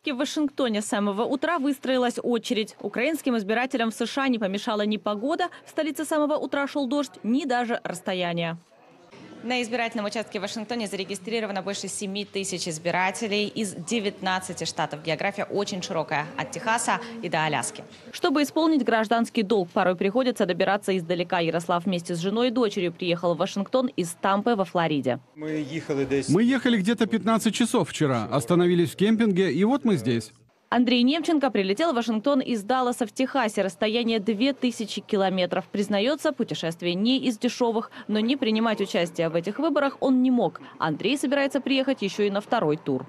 участке в Вашингтоне с самого утра выстроилась очередь. Украинским избирателям в США не помешала ни погода, в столице с самого утра шел дождь, ни даже расстояние. На избирательном участке в Вашингтоне зарегистрировано больше 7 тысяч избирателей из 19 штатов. География очень широкая, от Техаса и до Аляски. Чтобы исполнить гражданский долг, порой приходится добираться издалека. Ярослав вместе с женой и дочерью приехал в Вашингтон из Тампы во Флориде. Мы ехали где-то 15 часов вчера, остановились в кемпинге, и вот мы здесь. Андрей Немченко прилетел в Вашингтон из Далласа в Техасе. Расстояние 2000 километров. Признается, путешествие не из дешевых, но не принимать участие в этих выборах он не мог. Андрей собирается приехать еще и на второй тур.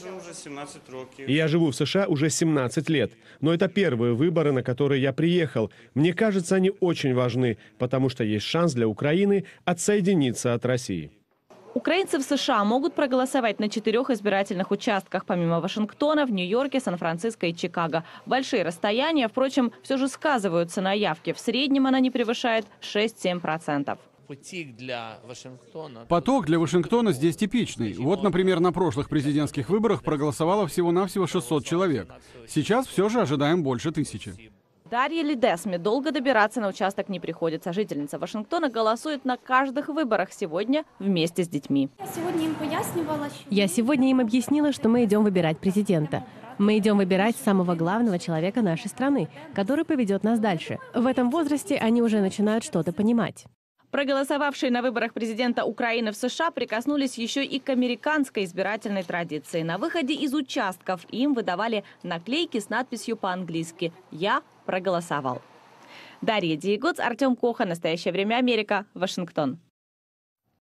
Я живу в США уже 17 лет, но это первые выборы, на которые я приехал. Мне кажется, они очень важны, потому что есть шанс для Украины отсоединиться от России. Украинцы в США могут проголосовать на 4 избирательных участках, помимо Вашингтона, в Нью-Йорке, Сан-Франциско и Чикаго. Большие расстояния, впрочем, все же сказываются на явке. В среднем она не превышает 6-7%. Поток для Вашингтона здесь типичный. Вот, например, на прошлых президентских выборах проголосовало всего-навсего 600 человек. Сейчас все же ожидаем больше 1000. Дарье Ледесме долго добираться на участок не приходится. Жительница Вашингтона голосует на каждых выборах сегодня вместе с детьми. Я сегодня им объяснила, что мы идем выбирать президента. Мы идем выбирать самого главного человека нашей страны, который поведет нас дальше. В этом возрасте они уже начинают что-то понимать. Проголосовавшие на выборах президента Украины в США прикоснулись еще и к американской избирательной традиции. На выходе из участков им выдавали наклейки с надписью по-английски «Я проголосовал». Дарья Диегоц, Артем Коха. Настоящее время Америка. Вашингтон.